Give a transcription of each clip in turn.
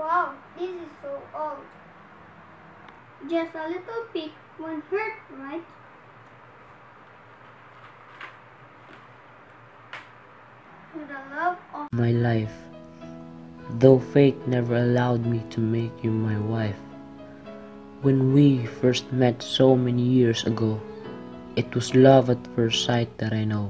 Wow, this is so old. Just a little peek won't hurt, right? To the love of my life, though fate never allowed me to make you my wife. When we first met so many years ago, it was love at first sight that I know.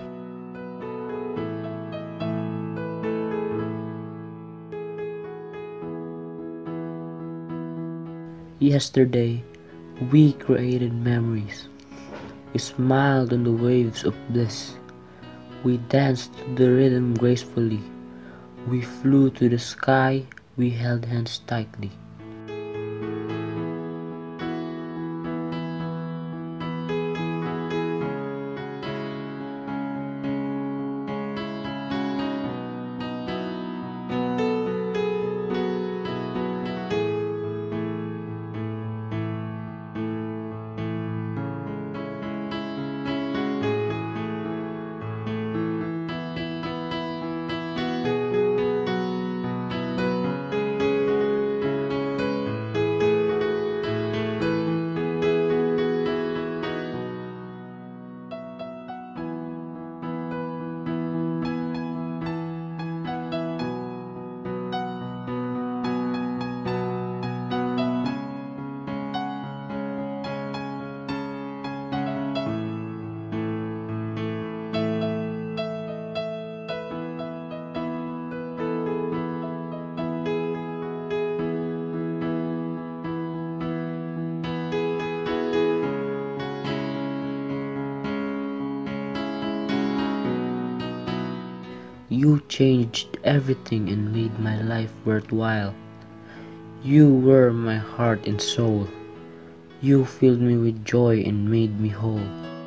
Yesterday, we created memories. We smiled on the waves of bliss. We danced to the rhythm gracefully. We flew to the sky. We held hands tightly. You changed everything and made my life worthwhile. You were my heart and soul. You filled me with joy and made me whole.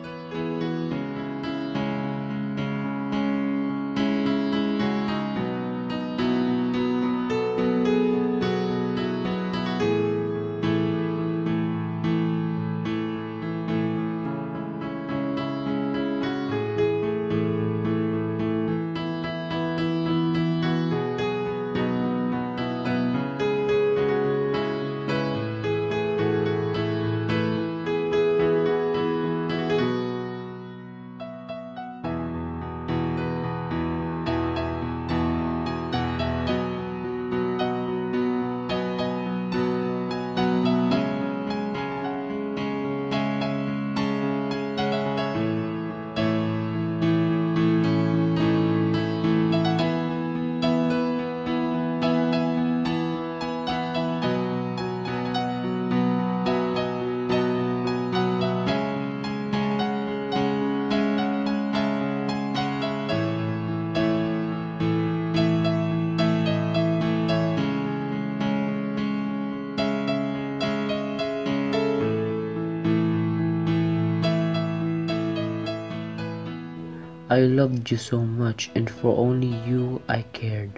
I loved you so much, and for only you I cared.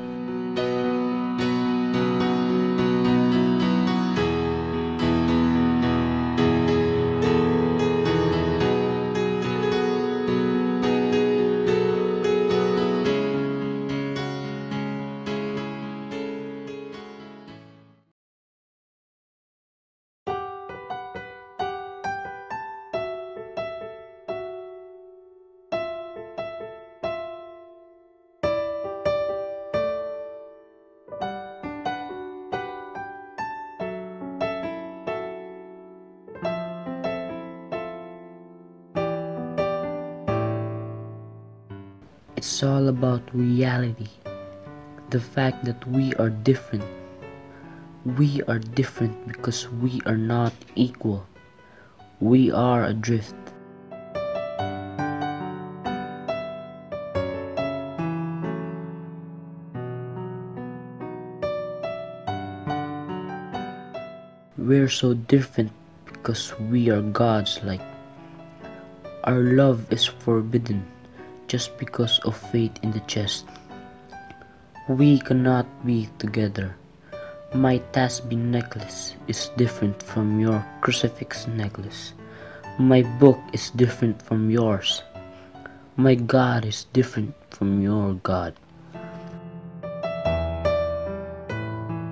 It's all about reality. The fact that we are different. We are different because we are not equal. We are adrift. We're so different because we are gods like. Our love is forbidden just because of fate in the chest. We cannot be together. My tasbih necklace is different from your crucifix necklace. My book is different from yours. My God is different from your God.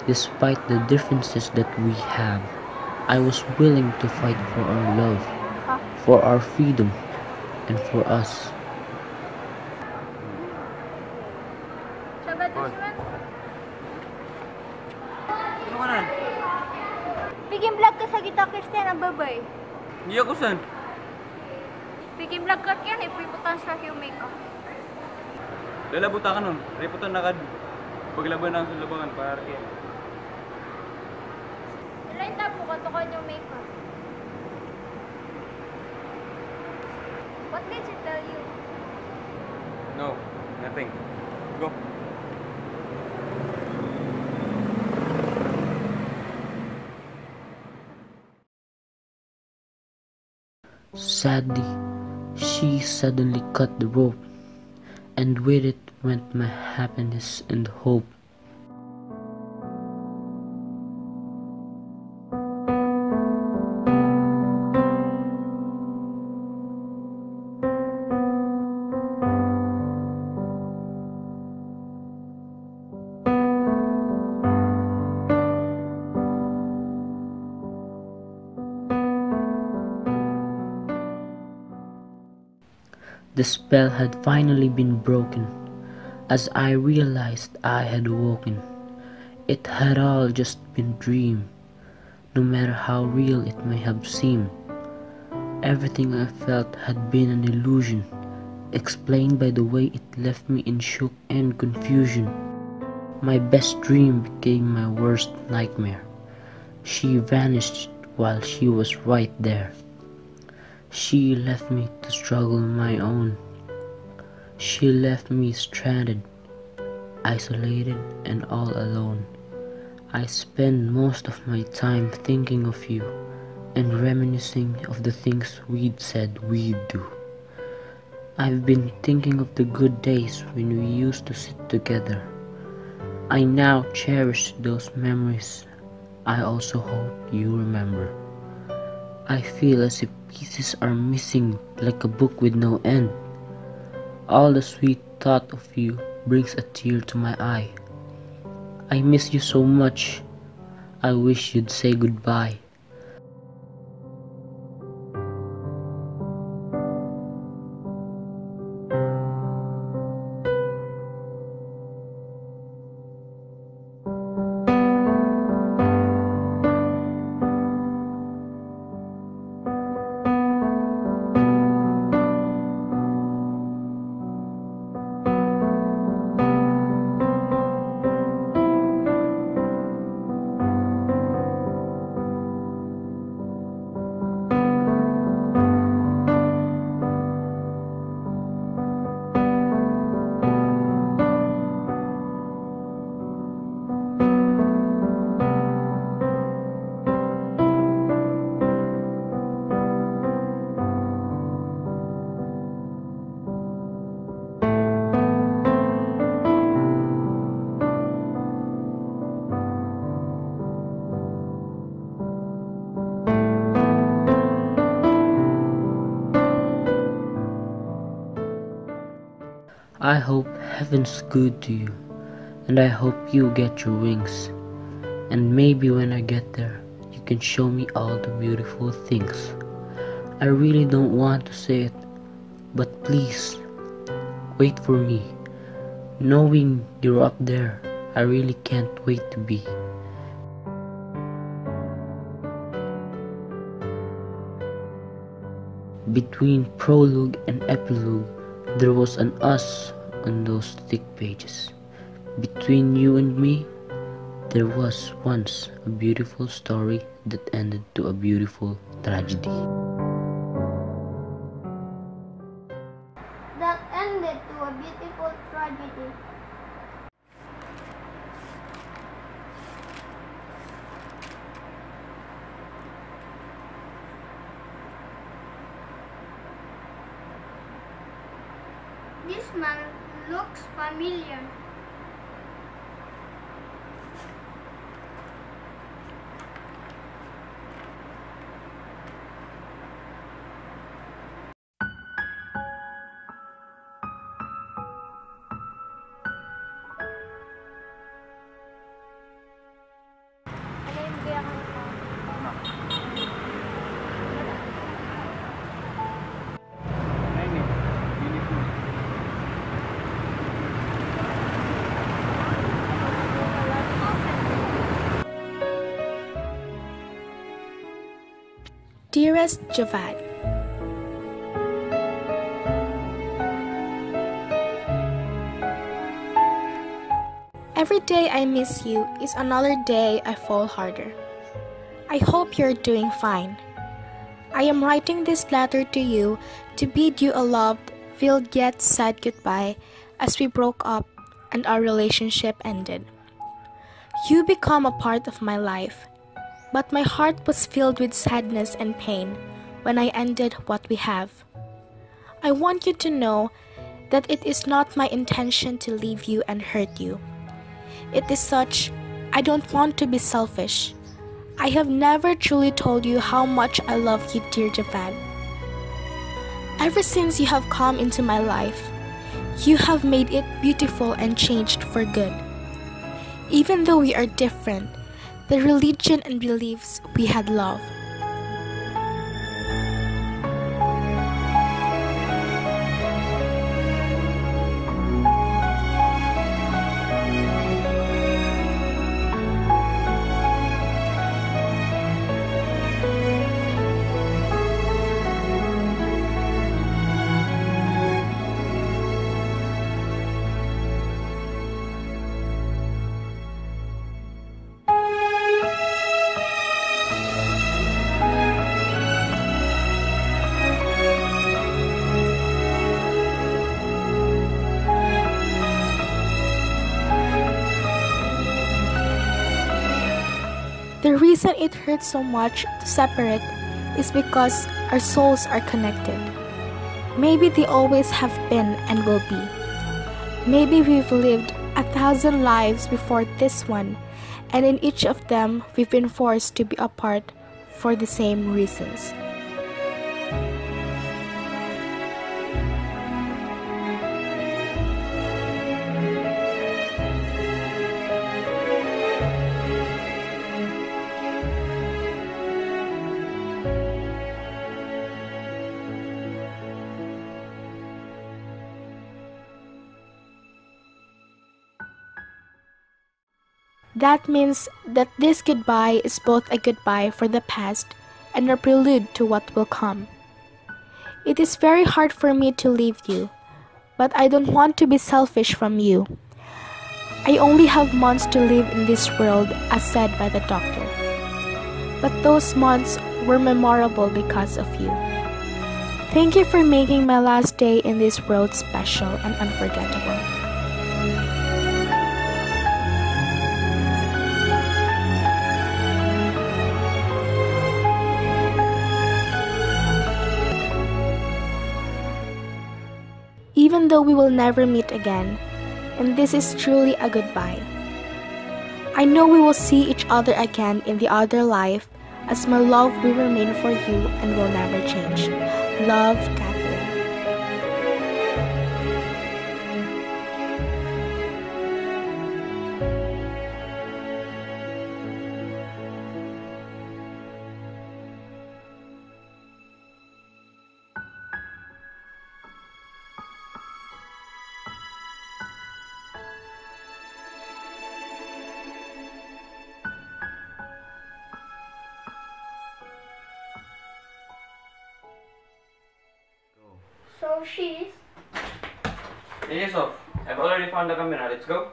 Despite the differences that we have, I was willing to fight for our love, for our freedom, and for us. Ano ka na? Bigyan vlog ka sa kita, Christian, ang babay. Hindi ako san. Bigyan vlog ka yan, ipiputan sa yung makeup. Lalabuta ka nun. Reputan na ka. Paglaban na sa labangan para kaya. Ilan tabo ka to yung makeup? What did she tell you? No, nothing. Go. Sadly, she suddenly cut the rope, and with it went my happiness and hope. The spell had finally been broken, as I realized I had awoken. It had all just been a dream, no matter how real it may have seemed. Everything I felt had been an illusion, explained by the way it left me in shock and confusion. My best dream became my worst nightmare. She vanished while she was right there. She left me to struggle on my own. She left me stranded, isolated, and all alone. I spend most of my time thinking of you and reminiscing of the things we'd said we'd do. I've been thinking of the good days when we used to sit together. I now cherish those memories. I also hope you remember. I feel as if pieces are missing, like a book with no end. All the sweet thought of you brings a tear to my eye. I miss you so much. I wish you'd say goodbye. I hope heaven's good to you, and I hope you get your wings. And maybe when I get there, you can show me all the beautiful things. I really don't want to say it, but please, wait for me. Knowing you're up there, I really can't wait to be. Between prologue and epilogue, there was an us on those thick pages. Between you and me, there was once a beautiful story that ended to a beautiful tragedy. That ended to a beautiful tragedy. This man looks familiar. Dearest Javad, every day I miss you is another day I fall harder. I hope you're doing fine. I am writing this letter to you to bid you a loved, filled yet sad goodbye as we broke up and our relationship ended. You become a part of my life, but my heart was filled with sadness and pain when I ended what we have. I want you to know that it is not my intention to leave you and hurt you. It is such, I don't want to be selfish. I have never truly told you how much I love you, dear Javad. Ever since you have come into my life, you have made it beautiful and changed for good. Even though we are different, the religion and beliefs we had love. The reason it hurts so much to separate is because our souls are connected. Maybe they always have been and will be. Maybe we've lived 1,000 lives before this one, and in each of them we've been forced to be apart for the same reasons. That means that this goodbye is both a goodbye for the past and a prelude to what will come. It is very hard for me to leave you, but I don't want to be selfish from you. I only have months to live in this world, as said by the doctor. But those months were memorable because of you. Thank you for making my last day in this world special and unforgettable. Even though we will never meet again, and this is truly a goodbye. I know we will see each other again in the other life, as my love will remain for you and will never change. Love, Catherine. So she's... It is off. I've already found the camera. Let's go.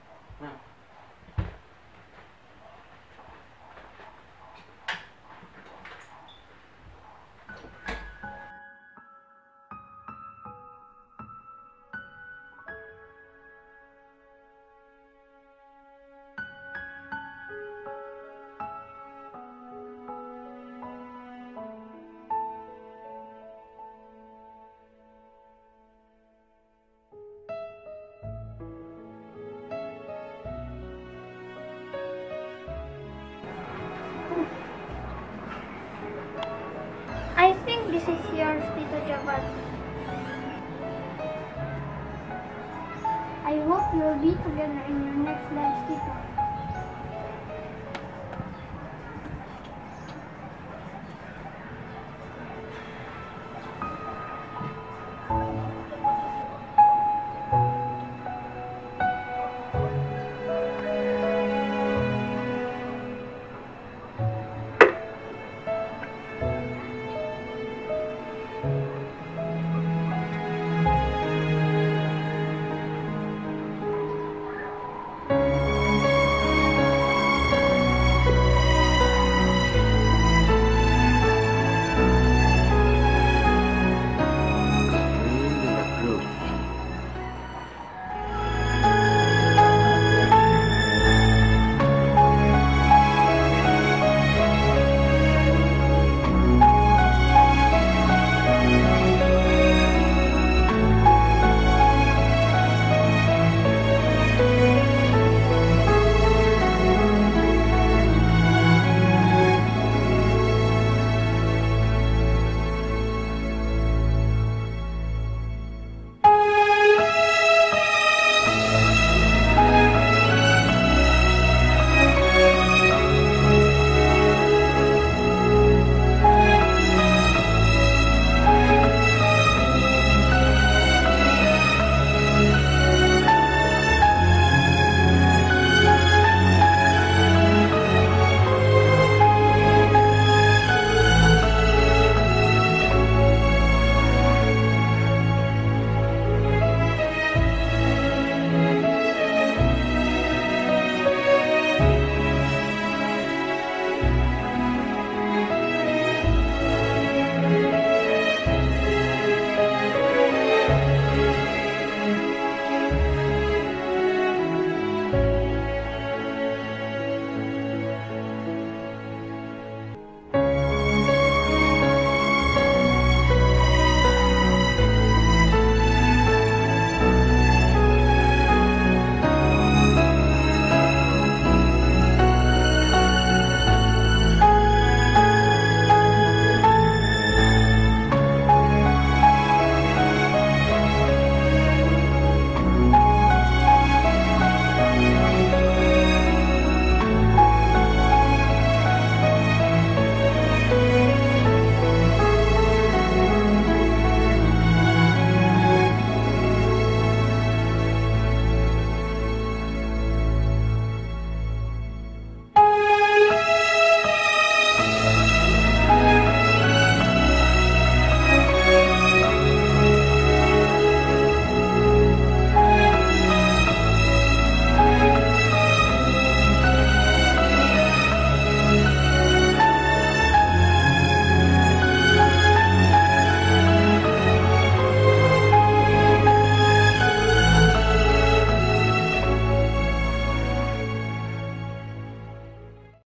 I think this is yours, Tito Javad. I hope you'll be together in your next life, Tito.